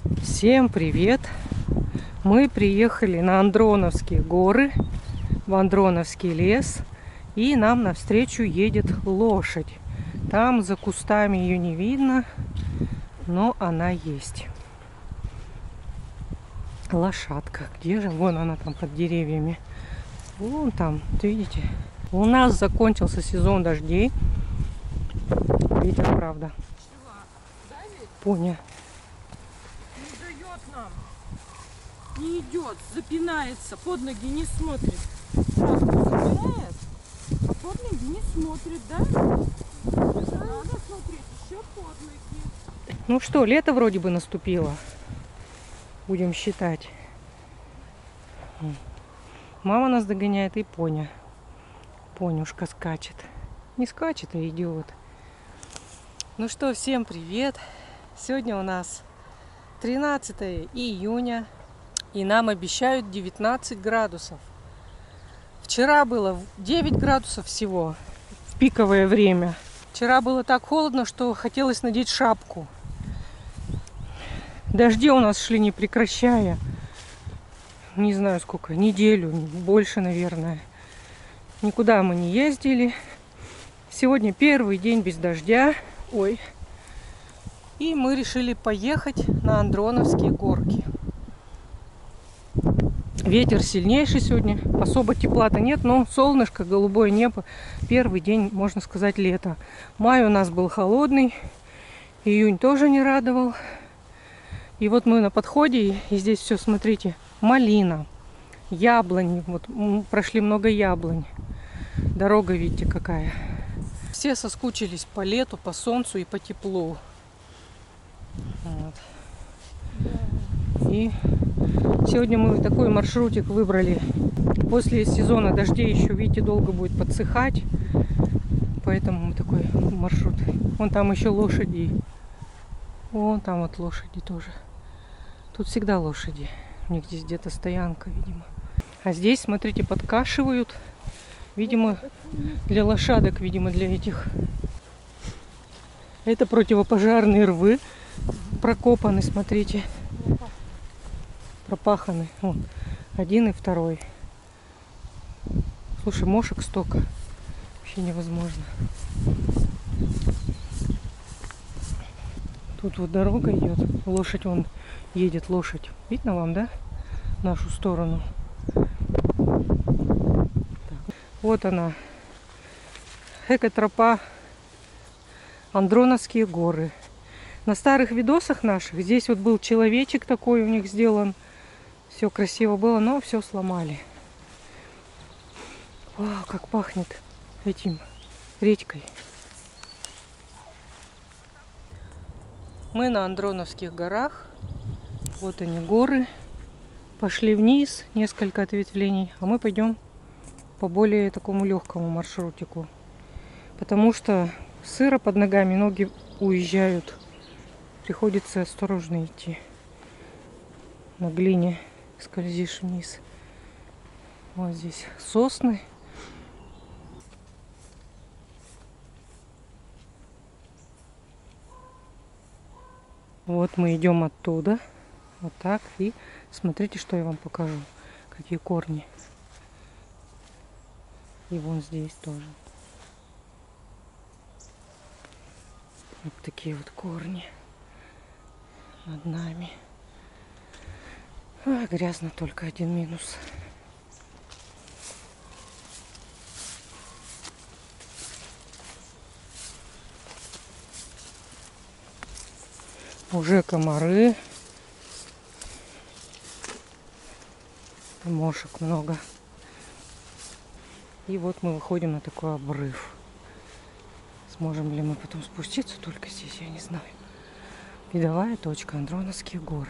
Всем привет! Мы приехали на Андроновские горы, в Андроновский лес, и нам навстречу едет лошадь. Там за кустами ее не видно, но она есть. Лошадка. Где же? Вон она там под деревьями. Вон там, видите? У нас закончился сезон дождей. Ветер, правда. Поня. Не дает нам. Не идет, запинается, под ноги не смотрит. Сразу забирает, а под ноги не смотрит, да? Надо смотреть еще под ноги. Ну что, лето вроде бы наступило. Будем считать. Мама нас догоняет и Поня. Понюшка скачет. Не скачет, а идет. Ну что, всем привет. Сегодня у нас 13 июня. И нам обещают 19 градусов. Вчера было 9 градусов всего в пиковое время. Вчера было так холодно, что хотелось надеть шапку. Дожди у нас шли не прекращая. Не знаю сколько, неделю, больше, наверное. Никуда мы не ездили. Сегодня первый день без дождя. Ой. И мы решили поехать на Андроновские горки. Ветер сильнейший сегодня. Особо тепла-то нет, но солнышко, голубое небо. Первый день, можно сказать, лета. Май у нас был холодный. Июнь тоже не радовал. И вот мы на подходе. И здесь все, смотрите, малина, яблони. Вот прошли много яблонь. Дорога, видите, какая. Все соскучились по лету, по солнцу и по теплу. Вот. И сегодня мы такой маршрутик выбрали. После сезона дождей еще, видите, долго будет подсыхать. Поэтому мы такой маршрут. Вон там еще лошади. Вон там вот лошади тоже. Тут всегда лошади. У них здесь где-то стоянка, видимо. А здесь, смотрите, подкашивают. Видимо, для лошадок, видимо, для этих. Это противопожарные рвы. Прокопаны, смотрите. Пропаханы. Вон, один и второй. Слушай, мошек столько. Вообще невозможно. Тут вот дорога идет. Лошадь вон едет, лошадь. Видно вам, да? В нашу сторону. Вот она. Экотропа. Андроновские горы. На старых видосах наших здесь вот был человечек такой у них сделан. Все красиво было, но все сломали. Вау, как пахнет этим редькой. Мы на Андроновских горах. Вот они, горы. Пошли вниз, несколько ответвлений. А мы пойдем по более такому легкому маршрутику. Потому что сыро под ногами, ноги уезжают. Приходится осторожно идти. На глине скользишь вниз. Вот здесь сосны. Вот мы идем оттуда. Вот так. И смотрите, что я вам покажу. Какие корни. И вон здесь тоже. Вот такие вот корни над нами. А, грязно, только один минус. Уже комары. Мошек много. И вот мы выходим на такой обрыв. Сможем ли мы потом спуститься только здесь, я не знаю. Видовая точка, Андроновские горы.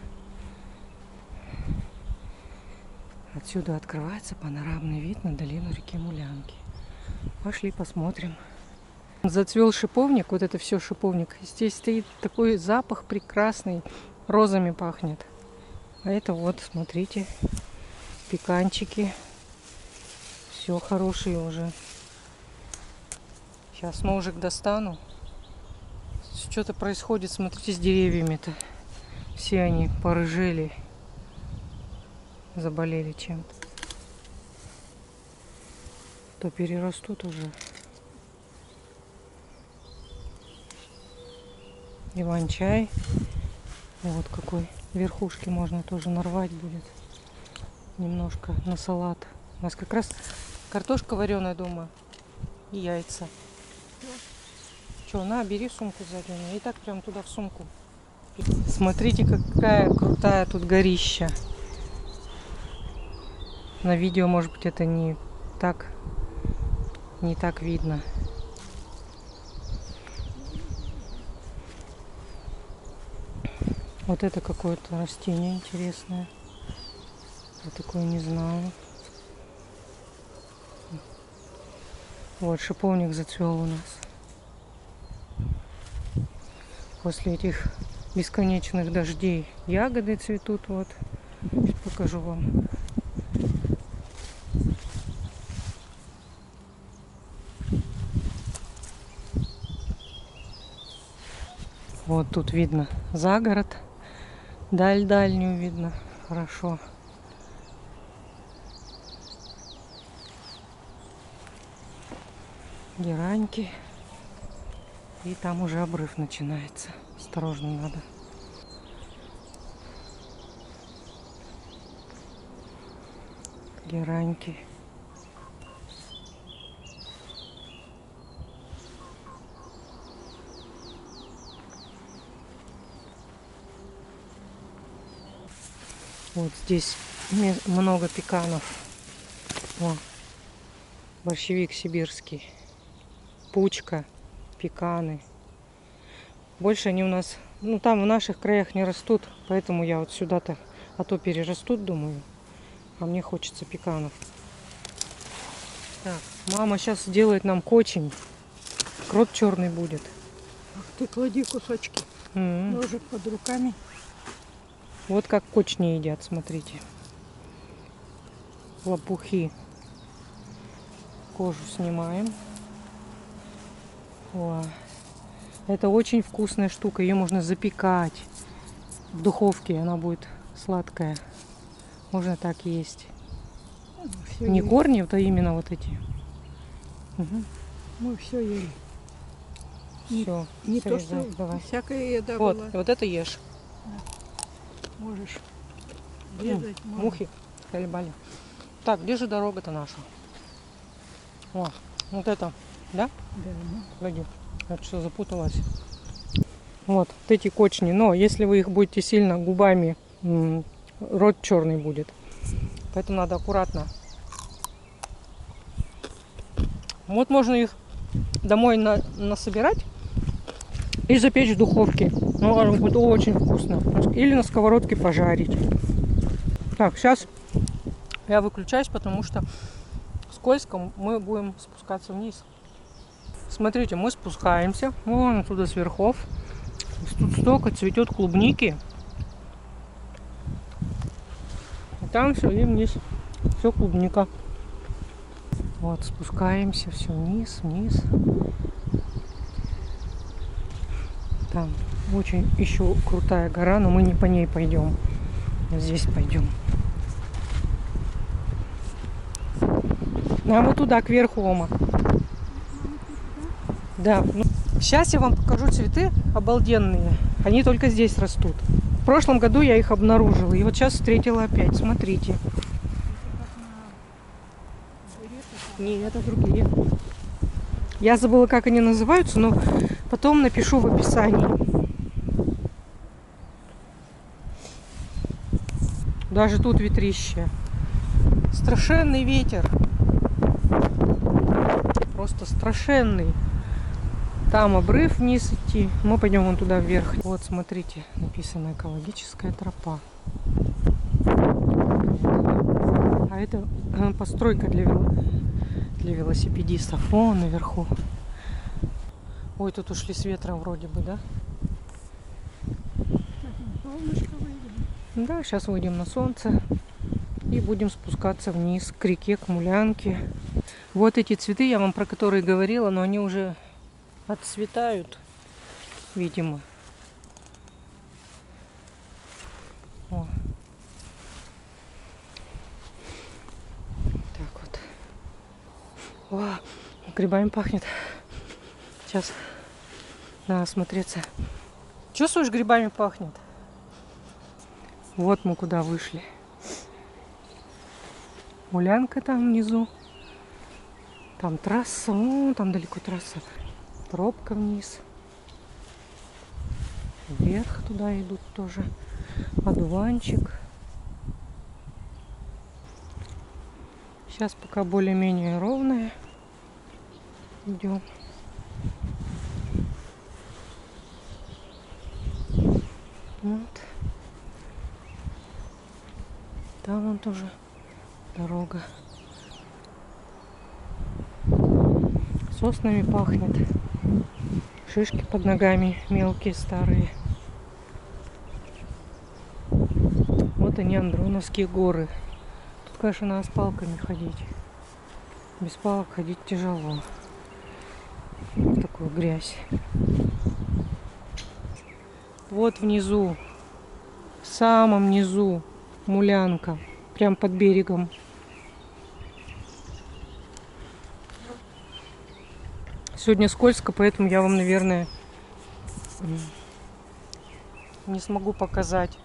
Отсюда открывается панорамный вид на долину реки Мулянки. Пошли посмотрим. Зацвел шиповник, вот это все шиповник. Здесь стоит такой запах прекрасный, розами пахнет. А это вот, смотрите, пеканчики. Все хорошие уже. Сейчас ножик достану. Что-то происходит, смотрите, с деревьями-то. Все они порыжели, заболели чем-то. То перерастут уже. Иван-чай. Вот какой. Верхушки можно тоже нарвать будет. Немножко на салат. У нас как раз картошка вареная дома и яйца. Че, на, бери сумку сзади. И так прям туда в сумку. Смотрите, какая крутая тут горища. На видео, может быть, это не так видно. Вот это какое-то растение интересное. Я такое не знаю. Вот шиповник зацвел у нас. После этих бесконечных дождей ягоды цветут. Вот. Сейчас покажу вам. Вот тут видно загород. Даль дальнюю видно хорошо. Гераньки. И там уже обрыв начинается. Осторожно надо. Гераньки. Вот здесь много пеканов. О, борщевик сибирский. Пучка, пеканы. Больше они у нас, ну там в наших краях не растут, поэтому я вот сюда-то, а то перерастут, думаю. А мне хочется пеканов. Так, мама сейчас сделает нам кочень. Крот черный будет. Ах ты, клади кусочки. Ножик под руками. Вот как кочни едят, смотрите. Лопухи. Кожу снимаем. О, это очень вкусная штука. Ее можно запекать в духовке. Она будет сладкая. Можно так есть. Не ели. корни, это именно вот эти. Угу. Мы все ели. Все. Не то, что давай. всякая еда Вот, была. вот это ешь. Можешь резать. Мухи колебали. Так, где же дорога-то наша? О, вот это, да? Да. Погоди, я что запуталась. Вот эти кочни. Но если вы их будете сильно губами, рот черный будет. Поэтому надо аккуратно. Вот можно их домой насобирать и запечь в духовке. Ну, оно будет очень вкусно. Или на сковородке пожарить. Так, сейчас я выключаюсь, потому что скользко, мы будем спускаться вниз. Смотрите, мы спускаемся. Вон оттуда с верхов. Тут столько цветет клубники. И там все, и вниз. Все клубника. Вот, спускаемся все вниз, вниз. Там очень еще крутая гора, но мы не по ней пойдем. Вот здесь пойдем. А мы туда, кверху, Ома. Да. Ну, сейчас я вам покажу цветы обалденные. Они только здесь растут. В прошлом году я их обнаружила. И вот сейчас встретила опять. Смотрите. Нет, это другие. Я забыла, как они называются, но потом напишу в описании. Даже тут ветрище. Страшенный ветер. Просто страшенный. Там обрыв вниз идти. Мы пойдем вон туда вверх. Вот, смотрите, написано экологическая тропа. А это постройка для велосипедистов. Вон наверху. Ой, тут ушли с ветром вроде бы, да? Да, сейчас выйдем на солнце и будем спускаться вниз к реке, к Мулянке. Вот эти цветы, я вам про которые говорила, но они уже отцветают, видимо. О, грибами пахнет. Сейчас надо осмотреться. Чувствуешь, грибами пахнет? Вот мы куда вышли. Гулянка там внизу. Там трасса. О, там далеко трасса. Пробка вниз. Вверх туда идут тоже. Одуванчик. Сейчас пока более-менее ровная. Идем. Вот. Там вон тоже дорога. Соснами пахнет. Шишки под ногами мелкие, старые. Вот они, Андроновские горы. Тут, конечно, надо с палками ходить. Без палок ходить тяжело. Вот такую грязь. Вот внизу, в самом низу, Мулянка. Прям под берегом. Сегодня скользко, поэтому я вам, наверное, не смогу показать.